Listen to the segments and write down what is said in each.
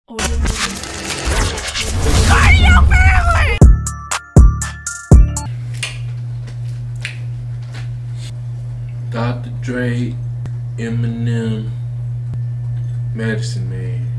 Cartier Family! Dr. Dre, Eminem, Medicine Man.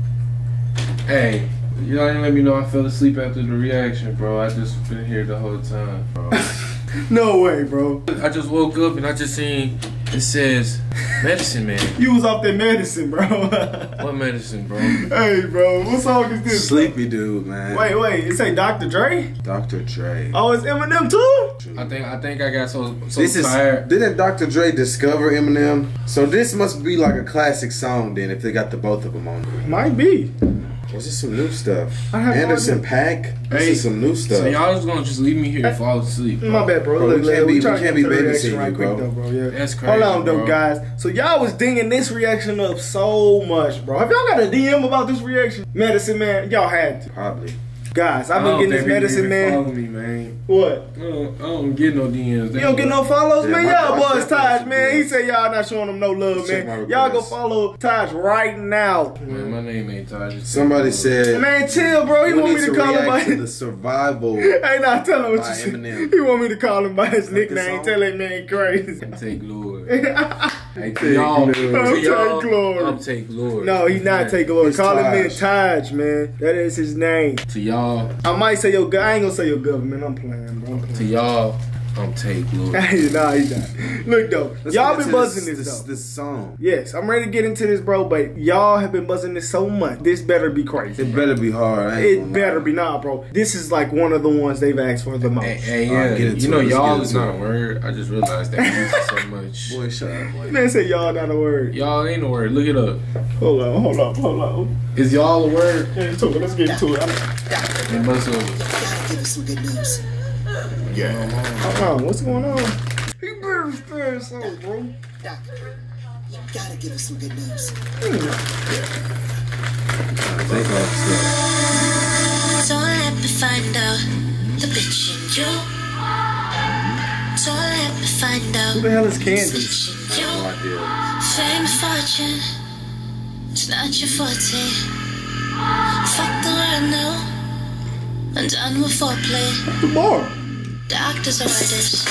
Hey, y'all didn't let me know I fell asleep after the reaction, bro. I just been here the whole time, bro. No way, bro. I just woke up and I just seen it says Medicine Man. You was off that medicine, bro. What medicine, bro? Hey, bro. What song is this? Sleepy dude, man. Wait. It say Dr. Dre? Dr. Dre. Oh, it's Eminem too? I think I got so This tired. Didn't Dr. Dre discover Eminem? So this must be like a classic song then if they got the both of them on it. Might be. What's this some new stuff? I have no Anderson idea. .Paak? This is some new stuff. So y'all just gonna just leave me here and fall asleep, bro. My bad, bro. Bro, Look, we can't be trying to get to the babysitting reaction you, right quick, bro. though, bro. Yeah. That's crazy. Hold on, though, bro. guys. So y'all was dinging this reaction up so much, bro. Have y'all got a DM about this reaction? Medicine Man, y'all had to. Probably. Guys, I've been getting this Medicine Man. Follow me, man. What? I don't get no DMs. You don't get no follows, Yeah, man. my Y'all God, boys, Taj, man. He said y'all not showing him no love, Check my man. request. Y'all go follow Taj right now. Man, my name ain't Taj. Somebody said Man, chill, bro. He we want me need to call him by react to the his... survival. Hey, nah, tell him what by you said. Eminem. He want me to call him by his this nickname. song? Tell that man crazy. I'm Take Lord. Take Hey, to y'all, Lord. to y'all, Take Lord. I'm Take Lord. No, he not Take Lord. It's Call him man Taj. Taj, man. That is his name. To y'all, I might say your I ain't gonna say your government. I'm playing, bro. I'm to playing. y'all, I'm Take Lord. Hey, nah, he not. Look though, Let's y'all get been into buzzing this though. this song. Yes, I'm ready to get into this, bro. But y'all have been buzzing this so much. This better be crazy. It better be hard. I ain't It gonna better lie. be not, bro. This is like one of the ones they've asked for the most. Hey, Alright, yeah, get into you know it. Let's y'all get is into not a word. I just realized that we use it so much. Boy, shut up, boy. Man said y'all not a word. Y'all ain't a word. Look it up. Hold on. Is y'all a word? Get into it. Let's get into it. It must have. Gotta give us some good news. Hold on. What's going on? He better spare something, bro. Doctor, you gotta give us some good news. Think all this stuff. Don't let me find out the bitch in you. Don't let me find out Who the hell is the Candace? bitch in you. No idea. Fame and fortune, it's not your forte. Fuck the world now, I'm done with foreplay. The bar. Doctor's orders,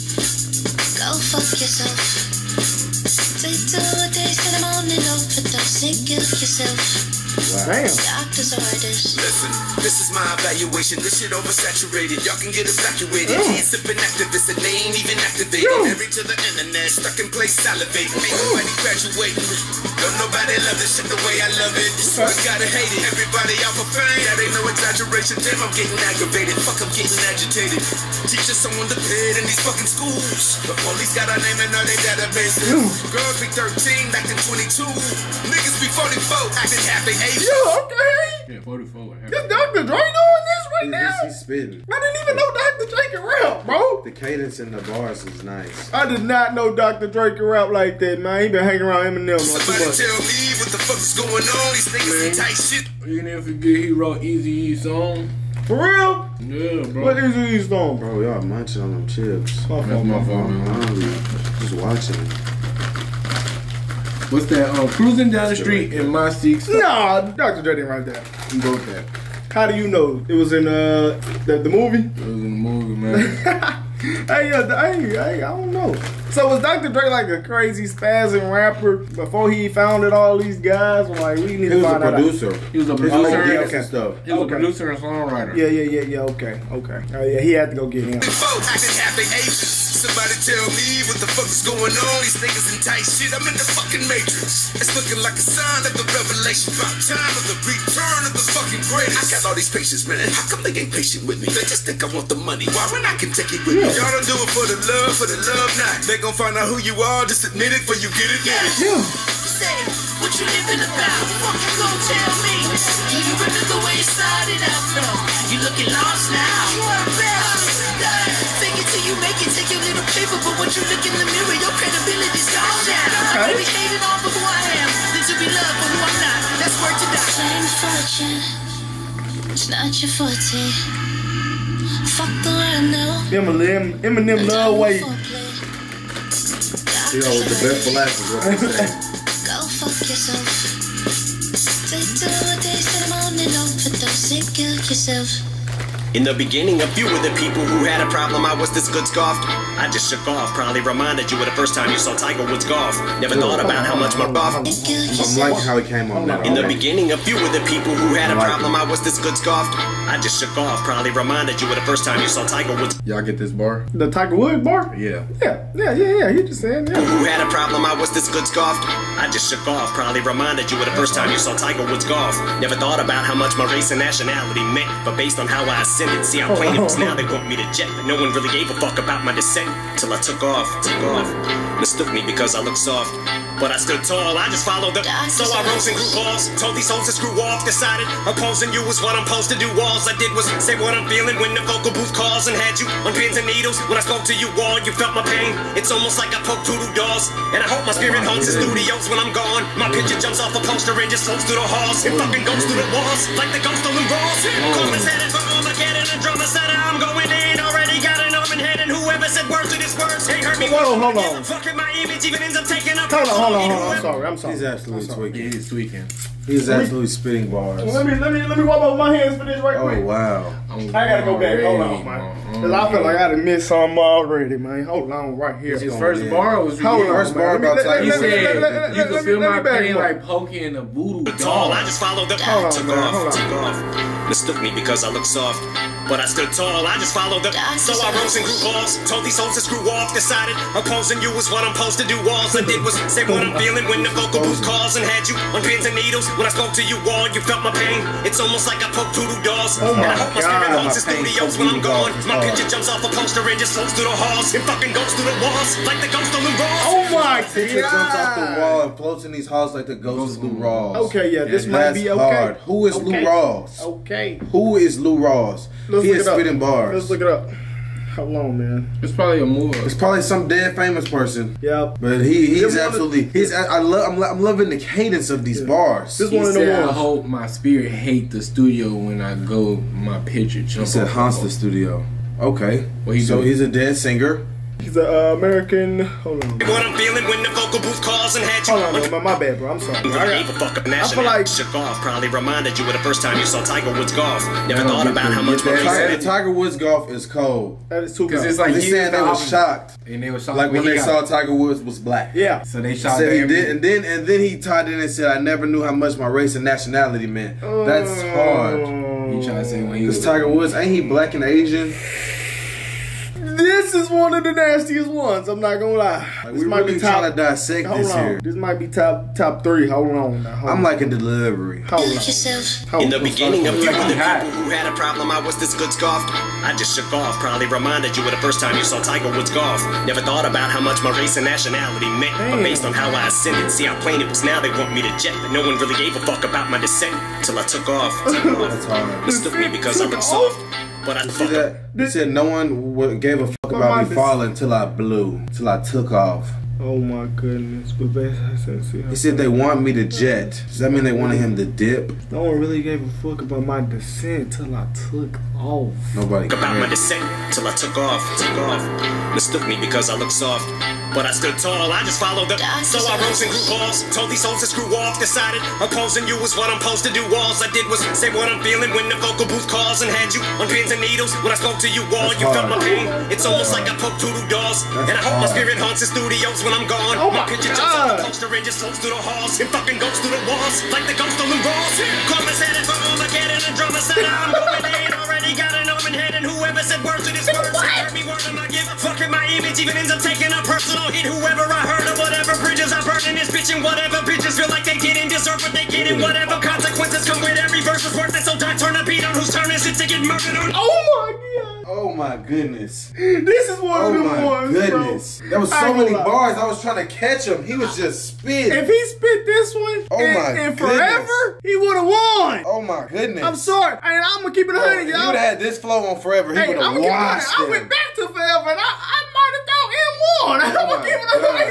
go fuck yourself. Take 2 days to the morning overdose and kill yourself. Damn. Doctor's orders. Listen, this is my evaluation. This shit oversaturated. Y'all can get evacuated. Hands sipping activists and they ain't even activated. Married to the internet, stuck in place salivating. Ain't nobody graduating. Don't nobody love this shit the way I love it. So I gotta hate it. Everybody out for fame. That ain't no exaggeration. Damn, I'm getting aggravated. Fuck, I'm getting agitated. Teaching someone to pay in these fucking schools. The police got our name in all their databases. Girls be 13, acting 22. Niggas be 44, acting half their age. Yeah, okay. Yeah, 44. This Dr. Dre doing this right now? He's spitting. I didn't even know Dr. Dre can rap, bro. The cadence in the bars is nice. I did not know Dr. Dre can rap like that, man. He been hanging around Eminem like too Somebody much. tell me what the fuck is going on. These niggas ain't tight shit. You didn't forget he wrote Easy E song. For real? Yeah, bro. What is these songs? Bro, y'all munching on them chips. My That's fault, my my fault, fault. I'm man. hungry. Just watching. What's that? Cruising down the street in my six. Nah, Dr. Dre didn't write that. He wrote that. How do you know? It was in the movie? It was in the movie, man. Hey, I don't know. So was Dr. Dre like a crazy spazzing rapper before he founded all these guys? Like we need He to was a find out. producer. He was a His producer. whole okay. dance and stuff. He was a Okay. producer and songwriter. Yeah. Okay. Oh yeah, he had to go get him. Folk acting half their ages. Somebody tell me what the fuck is going on. These niggas in tight shit. I'm in the fucking matrix. It's looking like a sign of the revelation. About time of the return of the fucking greatest. I got all these patients, man. How come they ain't patient with me? They just think I want the money. Why when I can take it with me? Y'all don't do it for the love not. They gon' find out who you are. Just admit it before you get it. Yeah. Say, what you living about? What you gon' tell me? Do you remember the way it started out? No, you looking lost now. Fake it till you make it, take your little paper, but when you look in the mirror, your credibility's gone down. Okay. Maybe hating on for who I am, then to be loved for who I'm not. That's word to die. Fame and fortune, it's not your forte. Fuck the world now. Eminem love weight. You know, with the best molasses, what they say. Go fuck yourself. Take 2 days In the beginning, a few of the people who had a problem I was this good scoffed. I just shook off, probably reminded you of the first time you saw Tiger Woods golf. Never thought about how much my golf. I'm liking how he came on now. In the beginning, a few of the people who had a problem I was this good scoffed. I just shook off, probably reminded you of the first time you saw Tiger Woods. Y'all get this bar? The Tiger Woods bar? Yeah. Yeah. You just saying, yeah. Who had a problem I was this good scoffed. I just shook off, probably reminded you of the first time you saw Tiger Woods golf. Never thought about how much my race and nationality meant, but based on how I ascended, see I'm playing it was now they want me to jet, but no one really gave a fuck about my descent till I took off. Mistook me because I look soft, but I stood tall. I just followed the. So I rose and grew balls. Told these hoes to screw off. Decided opposing you was what I'm supposed to do. All I did was say what I'm feeling when the vocal booth calls and had you on pins and needles. When I spoke to you all, you felt my pain. It's almost like I poked voodoo dolls, and I hope my spirit haunts the studios when I'm gone. My picture jumps off a poster and just floats through the halls. It fucking goes through the walls like the ghost of Lou Rawls. Chorus headed for Armageddon and drummer said I'm going in. Already got an arm and head, and whoever said words to this words ain't heard me. Hold on. Fucking my image even ends up taking up. Hold on. I'm sorry. He's absolutely tweaking. He's tweaking. He's absolutely spitting bars. Let me wipe over my hands for this right quick. Oh wow. I gotta go back. Hold on, man. Cause I feel like I done missed something already, man. Hold on, right here. His first bar was Hold on, first bar about Tiger He Woods. said you can feel my pain back. like poking a voodoo Tall, doll. I just followed the. Hold on, Took man, off, hold on. took off. Mistook me because I look soft, but I stood tall. I just followed the. So I rose and grew balls. Told these hoes to screw off. Decided opposing you was what I'm supposed to do. All I did was say what I'm feeling when the vocal booth calls and had you on pins and needles. When I spoke to you all, you felt my pain. It's almost like I poked voodoo dolls, and I hope my spirit haunts the studios when I'm gone. My picture jumps off a poster and just floats through the halls. It fucking goes through the walls like the ghost of Lou Rawls. Oh my Picture jumps off the god. wall and floats in these halls like the ghost of Lou Rawls. Okay, yeah, this might That's be okay. hard. Who is Lou Rawls? Okay. Who is Lou Rawls? Let's He look is it up. spitting bars. Let's look it up. How long, man? It's probably a move. It's probably some dead famous person. Yeah. But he's absolutely I'm loving the cadence of these bars. This He one of the said, I ones. hope my spirit hate the studio when I go. My picture jump. He said off haunts the the studio. Okay. What he so do? he's a dead singer. He's an American. Hold on. What I'm feeling when the vocal booth calls and had you Hold on, bro. My bad, bro. I'm sorry. I gave a fuck up national. like- Shook off, probably reminded you of the first time you saw Tiger Woods golf. Never thought about how much money Tiger Woods golf is cold. That is too Because good. it's like They said they was shocked. and they were shocked Like when he they got- saw Tiger Woods was black. Yeah. So they He shot said he him. did, and then he tied in and said, "I never knew how much my race and nationality meant." That's hard. He tried to say when he Because was Tiger Woods ain't he black and Asian? This is one of the nastiest ones. I'm not gonna lie. Like, This we might really be trying to top. dissect Hold this on. here. This might be top 3. Hold on now. Hold I'm on. liking the delivery. Hold on. In the beginning, a few of the hot. people who had a problem I was this good scoffed. I just shook off, probably reminded you of the first time you saw Tiger Woods golf. Never thought about how much my race and nationality meant, but based on how I ascended, see how plain it was now they want me to jet, but no one really gave a fuck about my descent till I took off. That's hard. Mistook me because I look soft, but I See fuck that? He said no one gave a fuck my about me dis- falling till I blew, till I took off. Oh my goodness. But basically, He said they want me to jet. Does that mean they wanted him to dip? no one really gave a fuck about my descent till I took off. Nobody about my cared. descent till I took off. Mistook me because I look soft, but I stood tall. I just followed the. So I rose and grew balls. Told these hoes to screw off. Decided opposing you was what I'm supposed to do. All I did was say what I'm feeling when the vocal booth calls and had you on pins and needles. When I spoke to you all, That's you felt my hard. pain. It's almost like I poked voodoo dolls, and I hope my hard. spirit haunts the studios when I'm gone. Oh my my picture jumps off the God. poster and just floats through the halls. It fucking goes through the walls like the ghost of Lou Rawls. Chorus headed for Armageddon and drummer said I'm going in. Already got an arm and head, and whoever said words to this words ain't heard me word of my give. Fucking my image even ends up taking a personal hit. Whoever I heard of, whatever bridges I burned in this bitch, and whatever bitches feel like they didn't deserve what they get, and whatever consequences come with every verse is worth it. So don't turn a beat on whose turn is it to get murdered on. Oh my god. Oh my goodness. This is one Oh of the my ones, goodness. bro. There was I so ain't many gonna lie. bars. I was trying to catch him. He was just spit. If he spit this one Oh and, my and goodness. forever, he would have won. Oh my goodness. I'm sorry. And I'm gonna keep it 100. If he y'all. would have had this flow on forever, he Hey, would I'm have gonna keep it 100. washed I him. went back to forever, and I might have thought it won. I'm gonna keep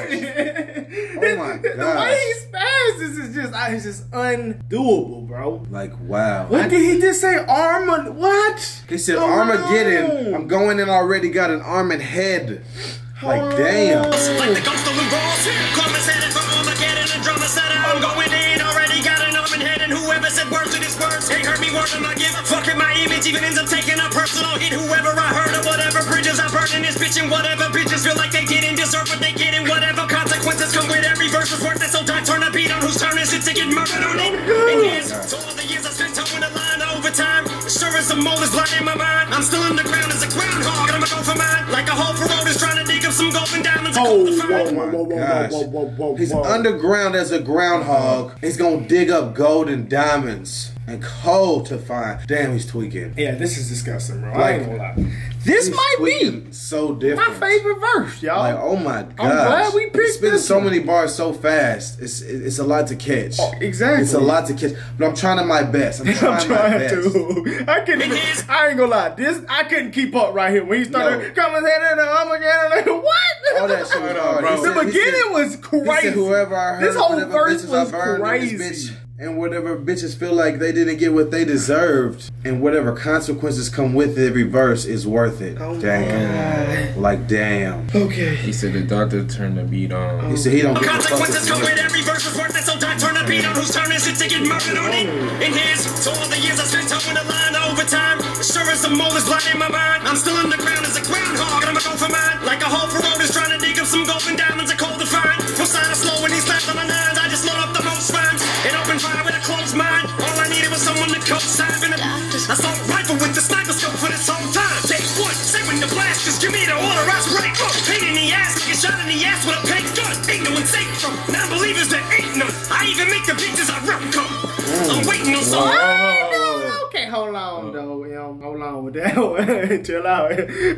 it 100. Oh my The gosh. way he spazzes is just, it's just undoable, bro. Like, wow. What did he just say? Armor? What? He said Hold Armageddon. on. I'm going in already got an armored head. Like, Hold damn. on. Like the ghost of Lou Rawls. Chorus headed for Armageddon and drummer said I'm going in. Already got an arm and head, and whoever never said words to these words. Ain't heard me words on my give. Fucking my image even ends up taking a personal hit. Whoever I heard or whatever bridges I burn in this bitch, and whatever bitches feel like they didn't deserve what they get, and whatever consequences come with every verse is worth it. So die, turn a beat on whose turn is it to get murdered on it. And years, so all the years I spent towing the line overtime. Sure as the mold is blind in my mind. I'm still underground as a groundhog, and I'ma go for mine. Like a hole for road is trying to dig up some gold and diamonds. He's underground as a groundhog. He's gonna dig up gold and diamonds and coal to find. Damn, he's tweaking. Yeah, this is disgusting, bro. I Like, ain't gonna lie. This He's might be tweaking so different. my favorite verse, y'all. Like, oh my god! I'm glad we picked spitting this so one. many bars so fast. It's a lot to catch. Oh, exactly. It's a lot to catch. But I'm trying my best. I'm I'm trying my trying best. to. I ain't gonna lie. I couldn't keep up right here when he started coming in and I'm again. Like, what? All that shit was hard. bro. He The said- he beginning said- was He crazy. said, whoever I heard, This whole whatever verse bitches I was burned in crazy. this bitch, and whatever bitches feel like they didn't get what they deserved, and whatever consequences come with every verse is worth it. Oh my Damn. Like, damn. Okay. He said the doctor turned the beat on. He said he don't give a fuck. Consequences come with every verse is worth it. So die, turn a beat on whose turn is it to get murdered on it. And here's so all the years I spent towing the line overtime. Sure as the mold is blind in my mind. I'm still underground as a groundhog, and I'ma go for mine. Like a hole for road is trying to dig up some gold and diamonds are cold to find. No sign of slow when he slaps on the nines. I just load up the most rhymes and open fire with a closed mind. All I needed was someone to co-sign. Been a assault rifle with the sniper scope for this whole time. Take one, say when the blast, just give me the order. I spray pain in the ass, get shot in the ass with a paint gun. Ain't no one safe from non-believers, there ain't none. I even make the bitches I rep come. I'm waiting on someone. Okay, hold on, though. Hold on with that one. Chill out.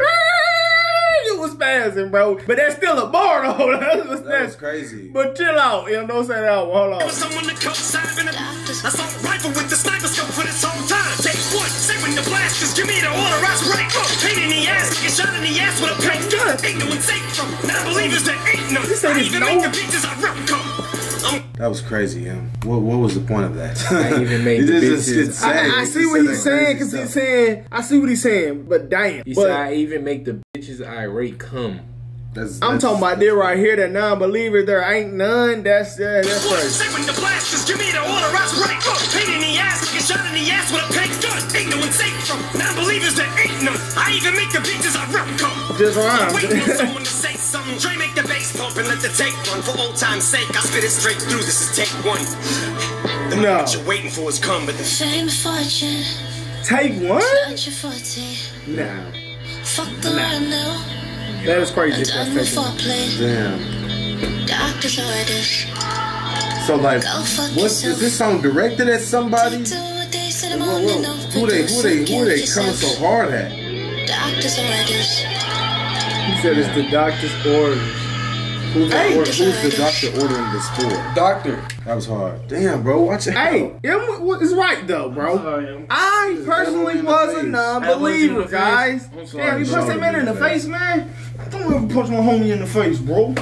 You was spazzing, bro. But that's still a bar, though. That was crazy. But chill out. Don't say that one. Hold on. Someone to co-sign. Been a assault rifle with the sniper scope for this whole time. Take one, say when the blast, just give me the order. I spray pain in the ass, get shot in the ass with a paint gun. Ain't no one safe from non-believers, there ain't none. I even make the bitches I rep come. That was crazy, yeah. What was the point of that? I even made the bitches. I see what he's saying, because he's saying, I see what he's saying, but damn. He But said I even make the bitches irate come. I'm talking about this right here, that non-believer, there ain't none. That's crazy. Say when the blast, just give me the order. I spray pain in the ass, get shot in the ass with a paint gun. Ain't no one safe from non-believers, there ain't none. I even make the bitches I rep come. Just rhyme. Waiting on someone to say something. Dre make the bass pump and let the tape run. For old time's sake, I spit it straight through. This is take one. The moment you're waiting for has come, but the Fame and fortune, Take one? not your forte. Nah. Fuck the law now. That is crazy. Done with foreplay. Damn. Doctor's orders. So like, Go fuck what's yourself. is this song directed at somebody? Do what they said I'm Whoa, on whoa. and off. Who they coming so hard at? Doctor's orders. He said it's the doctor's orders. Who's the doctor ordering this for? Doctor. That was hard. Damn, bro, watch it. Hey, it's right though, bro. I personally was a non-believer, guys. Damn, you punch that man in the face, man. Don't ever punch my homie in the face, bro.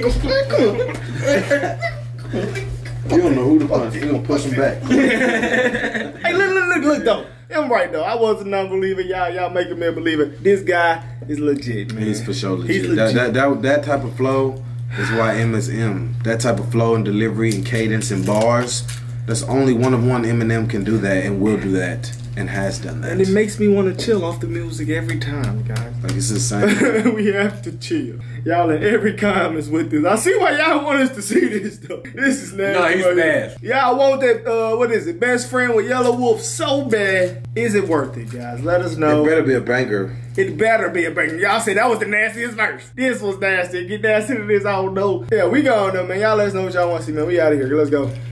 You don't know who to punch. You gonna push him back. Hey, look though. I'm right though. I was a non-believer. Y'all making me a believer. This guy is legit, man. He's for sure legit. He's legit. That type of flow is why M is M. That type of flow and delivery and cadence and bars. That's only one of one Eminem can do that and will do that and has done that. And it makes me want to chill off the music every time, guys. Like it's the same. We have to chill. Y'all in every comments with this. I see why y'all want us to see this though. This is nasty. No, he's right bad. here. Y'all want that, what is it, Best Friend with Yellow Wolf so bad. Is it worth it, guys? Let us know. It better be a banger. It better be a banger. Y'all said that was the nastiest verse. This was nasty. Get nasty to this, I don't know. Yeah, we going though, man. Y'all let us know what y'all want to see, man. We out of here. Let's go.